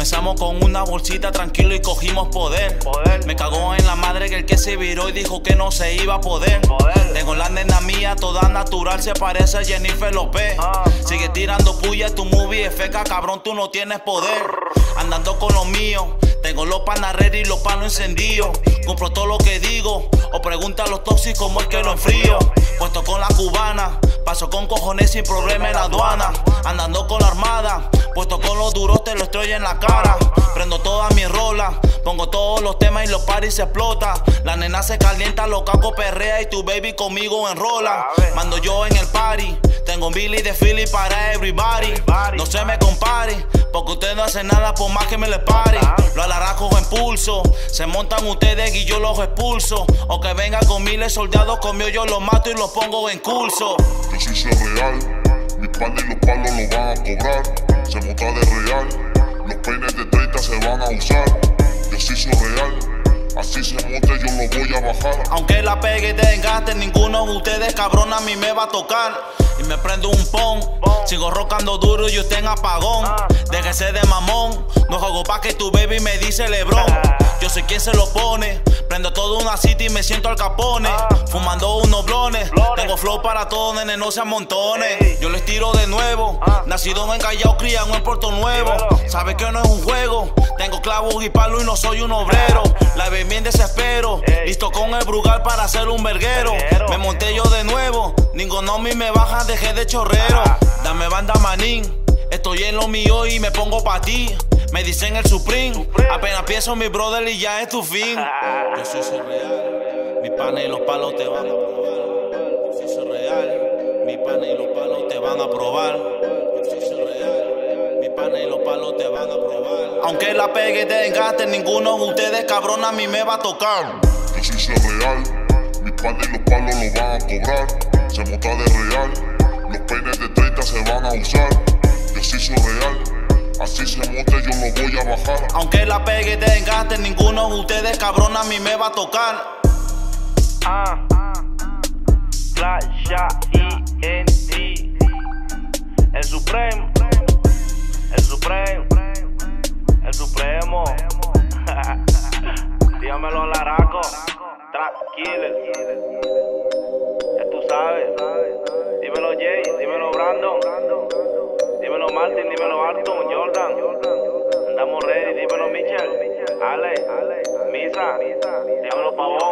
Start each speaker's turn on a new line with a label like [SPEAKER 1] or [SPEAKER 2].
[SPEAKER 1] Comenzamos con una bolsita tranquilo y cogimos poder. Me cagó en la madre que el que se viró y dijo que no se iba a poder. Tengo la nena mía toda natural, se parece a Jennifer López. Sigue tirando puya, tu movie es feca, cabrón, tú no tienes poder. Andando con los míos, tengo los panarreros y los palos encendidos. Compro todo lo que digo, o pregunta a los tóxicos cómo es que lo enfrío. Puesto con la cubana, paso con cojones sin problema en la aduana. Andando con la armada, puesto con los duros te lo estrello en la cara. Prendo todas mis rolas, pongo todos los temas y los paris se explota. La nena se calienta, los cacos perrea y tu baby conmigo enrola. Mando yo en el party, tengo un Billy de Philly para everybody. No se me compare, porque ustedes no hacen nada por más que me les pare. Lo alarrajo en pulso, se montan ustedes y yo los expulso. O que venga con miles soldados conmigo, yo los mato y los pongo en curso.
[SPEAKER 2] Yo sí soy real, mis panes y los palos los van a cobrar. Se monta de real, los peines de 30 se van a usar. Yo sí soy real, así se monte yo lo voy a bajar.
[SPEAKER 1] Aunque la pegue y te engaste, ninguno de ustedes cabrón a mí me va a tocar. Y me prendo un pon, sigo rocando duro y usted en apagón. Déjese de mamón, no juego pa' que tu baby me dice Lebron. Yo soy quien se lo pone, prendo toda una city y me siento al Capone. Fumando unos blones, tengo flow para todos, nene, no se amontones. Yo les tiro de nuevo, nacido en Callao, criado en Puerto Nuevo. Sabes que no es un juego, tengo clavos y palos y no soy un obrero. La bebí en desespero, listo con el Brugal para hacer un verguero. Me monté yo de nuevo, ninguno mí me baja, dejé de chorrero. Dame banda manín, estoy en lo mío y me pongo pa' ti. Me dicen el Supreme, apenas pienso mi brother y ya es tu fin. Yo sí soy real, mi pana y los palos te van a probar. Yo sí soy real, mi pana y los palos te van a probar. Yo sí soy real, mi pana y los palos te van a probar. Aunque la pegue y te engaste, ninguno de ustedes cabrón a mí me va a tocar.
[SPEAKER 2] Yo sí soy real, mis panes y los palos los van a cobrar. Se monta de real, los peines de 30 se van a usar. Yo sí soy real, así se monte yo lo voy a bajar.
[SPEAKER 1] Aunque la pegue y te engaste, ninguno de ustedes cabrón a mí me va a tocar.
[SPEAKER 3] Flasha ENT, el Supremo, el Supremo, el Supremo. Dígamelo a Laraco, tranquilo. Ya tú sabes. Dímelo Jay, dímelo Brandon, dímelo Martin, dímelo Arton, Jordan. Andamos ready, dímelo Michel, Ale, Misa, dímelo Pavón.